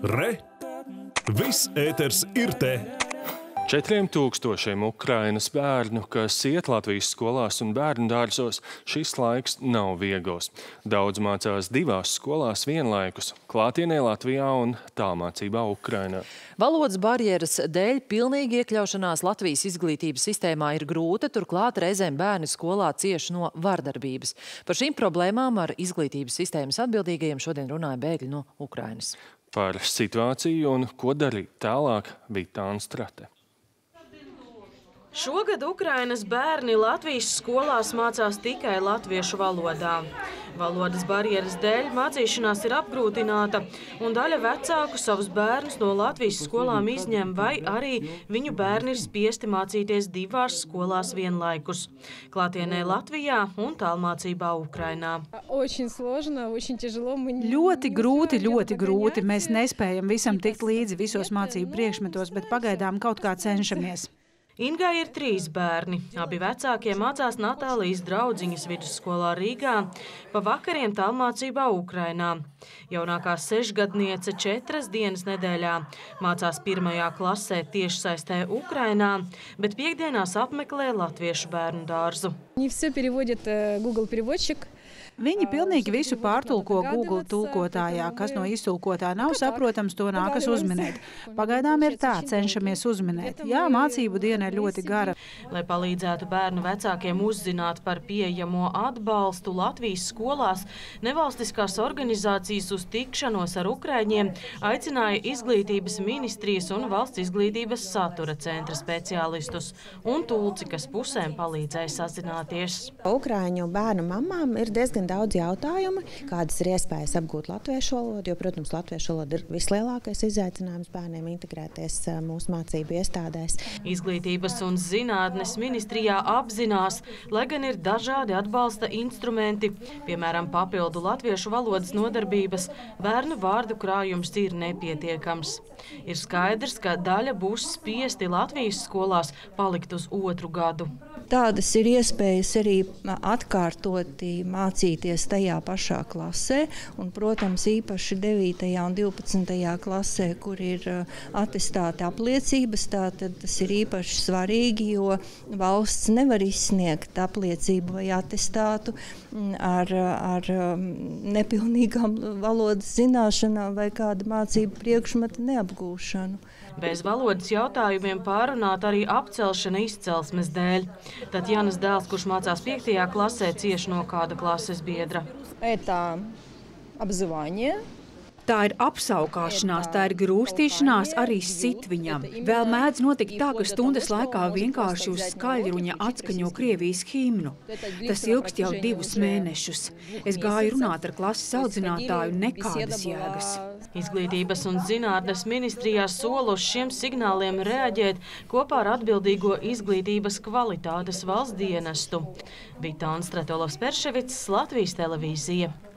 Re! Viss ēters ir te! 4000 Ukrainas bērnu, kas iet Latvijas skolās un bērnu dārzos, šis laiks nav viegls. Daudz mācās divās skolās vienlaikus – klātienē Latvijā un tālmācībā Ukrainā. Valodas barjeras dēļ pilnīgi iekļaušanās Latvijas izglītības sistēmā ir grūta, turklāt reizēm bērni skolā cieši no vardarbības. Par šīm problēmām ar izglītības sistēmas atbildīgajiem šodien runāja bēgļi no Ukrainas. Par situāciju un ko darīt tālāk Vitāna Strate. Šogad Ukrainas bērni Latvijas skolās mācās tikai latviešu valodā. Valodas barjeras dēļ mācīšanās ir apgrūtināta, un daļa vecāku savus bērnus no Latvijas skolām izņem, vai arī viņu bērni ir spiesti mācīties divās skolās vienlaikus – klātienē Latvijā un tālmācībā Ukrainā. Ļoti grūti. Mēs nespējam visam tikt līdzi visos mācību priekšmetos, bet pagaidām kaut kā cenšamies. Ingai ir 3 bērni. Abi vecākie mācās Natālijas draudziņas vidusskolā Rīgā, pa vakariem tālmācībā Ukrainā. Jaunākā 6-gadniece 4 dienas nedēļā mācās 1. klasē tiešsaistē Ukrainā, bet piekdienās apmeklē latviešu bērnu dārzu. Viņi pilnīgi visu pārtulko Google tulkotājā, kas no iztulkotā nav saprotams, to nākas uzminēt. Pagaidām ir tā, cenšamies uzminēt. Jā, mācību diena ir ļoti gara. Lai palīdzētu bērnu vecākiem uzzināt par pieejamo atbalstu Latvijas skolās, nevalstiskās organizācijas uz tikšanos ar ukraiņiem aicināja Izglītības ministrijas un Valsts izglītības satura centra speciālistus un tulci, kas pusēm palīdzēja sazināties. Ukraiņu bērnu mamām ir diezgan daudz jautājumu, kādas ir iespējas apgūt latviešu valodu, jo, protams, latviešu valoda ir vislielākais izaicinājums bērniem integrēties mūsu mācību iestādēs. Izglītības un zinātnes ministrijā apzinās, lai gan ir dažādi atbalsta instrumenti, piemēram, papildu latviešu valodas nodarbības, bērnu vārdu krājums ir nepietiekams. Ir skaidrs, ka daļa būs spiesti Latvijas skolās palikt uz 2. gadu. Tādas ir iespējas arī atkārtoti mācīties tajā pašā klasē, un, protams, īpaši 9. un 12. klasē, kur ir atestāti apliecības, tātad tas ir īpaši svarīgi, jo valsts nevar izsniegt apliecību vai atestātu ar nepilnīgām valodas zināšanām vai kāda mācību priekšmeta neapgūšanu. Bez valodas jautājumiem pārunāt arī apcelšana izcelsmes dēļ. Tatjanas dēls, kurš mācās 5. klasē, cieši no kāda klases biedra. Tā ir apsaukāšanās, tā ir grūstīšanās, arī sit viņam. Vēl mēdz notikt tā, ka stundas laikā vienkārši uz skaļruņa atskaņo Krievijas himnu. Tas ilgst jau 2 mēnešus. Es gāju runāt ar klases audzinātāju, nekādas jēgas. Izglītības un zinātnes ministrijā sola uz šiem signāliem reaģēt kopā ar atbildīgo izglītības kvalitātes valsts dienestu. Vitāna Strate, Perševits, Latvijas televīzija.